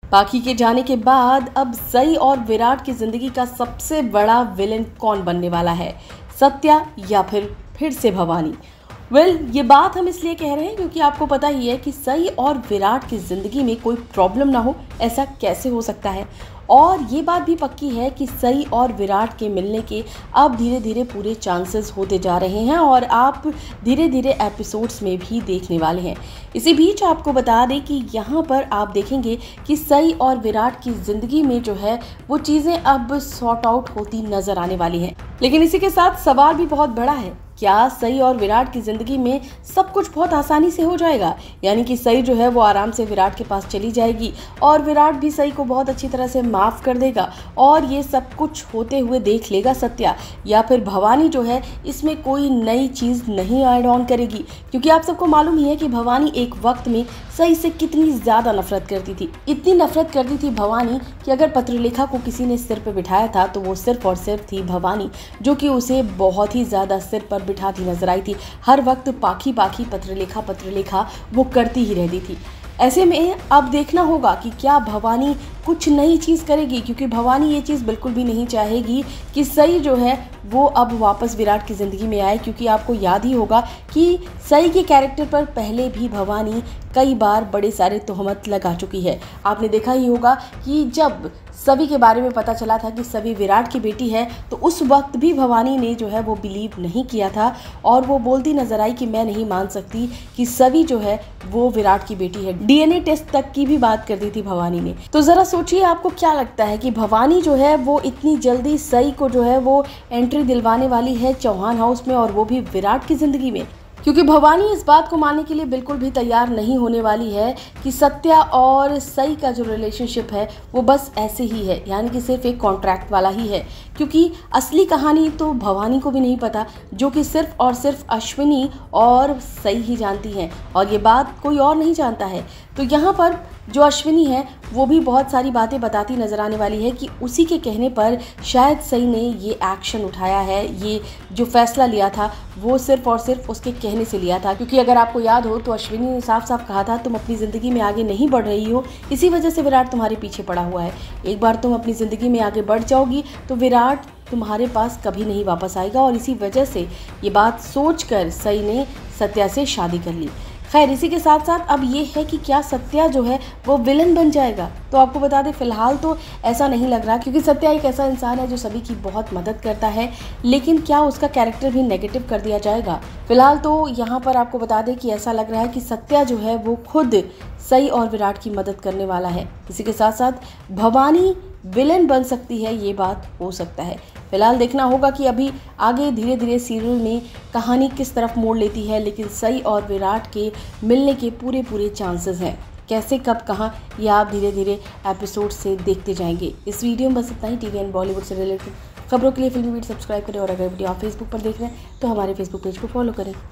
पाखी के जाने के बाद अब सई और विराट की जिंदगी का सबसे बड़ा विलेन कौन बनने वाला है, सत्या या फिर से भवानी। ये बात हम इसलिए कह रहे हैं क्योंकि आपको पता ही है कि सई और विराट की जिंदगी में कोई प्रॉब्लम ना हो, ऐसा कैसे हो सकता है। और ये बात भी पक्की है कि सई और विराट के मिलने के अब धीरे धीरे पूरे चांसेस होते जा रहे हैं और आप धीरे धीरे एपिसोड्स में भी देखने वाले हैं। इसी बीच आपको बता दें कि यहाँ पर आप देखेंगे कि सई और विराट की ज़िंदगी में जो है वो चीज़ें अब सॉर्ट आउट होती नज़र आने वाली हैं। लेकिन इसी के साथ सवाल भी बहुत बड़ा है, क्या सई और विराट की ज़िंदगी में सब कुछ बहुत आसानी से हो जाएगा? यानी कि सई जो है वो आराम से विराट के पास चली जाएगी और विराट भी सई को बहुत अच्छी तरह से माफ़ कर देगा और ये सब कुछ होते हुए देख लेगा सत्या, या फिर भवानी जो है इसमें कोई नई चीज़ नहीं ऐड ऑन करेगी। क्योंकि आप सबको मालूम ही है कि भवानी एक वक्त में सई से कितनी ज़्यादा नफरत करती थी। इतनी नफरत करती थी भवानी कि अगर पत्रलेखा को किसी ने सिर पर बिठाया था तो वो सिर्फ और सिर्फ थी भवानी, जो कि उसे बहुत ही ज़्यादा सिर पर बिठाती नजर आई थी। हर वक्त पाखी पाखी पत्रलेखा वो करती ही रहती थी। ऐसे में अब देखना होगा कि क्या भवानी कुछ नई चीज़ करेगी, क्योंकि भवानी ये चीज़ बिल्कुल भी नहीं चाहेगी कि सई जो है वो अब वापस विराट की ज़िंदगी में आए। क्योंकि आपको याद ही होगा कि सई के कैरेक्टर पर पहले भी भवानी कई बार बड़े सारे तोहमत लगा चुकी है। आपने देखा ही होगा कि जब सभी के बारे में पता चला था कि सभी विराट की बेटी है तो उस वक्त भी भवानी ने जो है वो बिलीव नहीं किया था और वो बोलती नजर आई कि मैं नहीं मान सकती कि सभी जो है वो विराट की बेटी है। डीएनए टेस्ट तक की भी बात कर दी थी भवानी ने। तो जरा सोचिए आपको क्या लगता है कि भवानी जो है वो इतनी जल्दी सई को जो है वो एंट्री दिलवाने वाली है चौहान हाउस में, और वो भी विराट की जिंदगी में? क्योंकि भवानी इस बात को मानने के लिए बिल्कुल भी तैयार नहीं होने वाली है कि सत्या और सई का जो रिलेशनशिप है वो बस ऐसे ही है, यानी कि सिर्फ एक कॉन्ट्रैक्ट वाला ही है। क्योंकि असली कहानी तो भवानी को भी नहीं पता, जो कि सिर्फ और सिर्फ अश्विनी और सई ही जानती हैं और ये बात कोई और नहीं जानता है। तो यहाँ पर जो अश्विनी है वो भी बहुत सारी बातें बताती नजर आने वाली है कि उसी के कहने पर शायद सई ने ये एक्शन उठाया है, ये जो फैसला लिया था वो सिर्फ और सिर्फ उसके कहने से लिया था। क्योंकि अगर आपको याद हो तो अश्विनी ने साफ साफ कहा था तुम अपनी ज़िंदगी में आगे नहीं बढ़ रही हो, इसी वजह से विराट तुम्हारे पीछे पड़ा हुआ है। एक बार तुम अपनी ज़िंदगी में आगे बढ़ जाओगी तो विराट तुम्हारे पास कभी नहीं वापस आएगा, और इसी वजह से ये बात सोचकर सई ने सत्या से शादी कर ली। खैर, इसी के साथ साथ अब ये है कि क्या सत्या जो है वो विलन बन जाएगा? तो आपको बता दें फिलहाल तो ऐसा नहीं लग रहा, क्योंकि सत्या एक ऐसा इंसान है जो सभी की बहुत मदद करता है। लेकिन क्या उसका कैरेक्टर भी नेगेटिव कर दिया जाएगा? फिलहाल तो यहाँ पर आपको बता दें कि ऐसा लग रहा है कि सत्या जो है वो खुद सई और विराट की मदद करने वाला है। इसी के साथ साथ भवानी विलेन बन सकती है, ये बात हो सकता है। फिलहाल देखना होगा कि अभी आगे धीरे धीरे सीरियल में कहानी किस तरफ मोड़ लेती है। लेकिन सई और विराट के मिलने के पूरे चांसेस हैं। कैसे, कब, कहाँ, ये आप धीरे धीरे एपिसोड से देखते जाएंगे। इस वीडियो में बस इतना ही। टीवी एंड बॉलीवुड से रिलेटेड खबरों के लिए फिल्मी बीट सब्सक्राइब करें और अगर वीडियो आप फेसबुक पर देख रहे हैं तो हमारे फेसबुक पेज को फॉलो करें।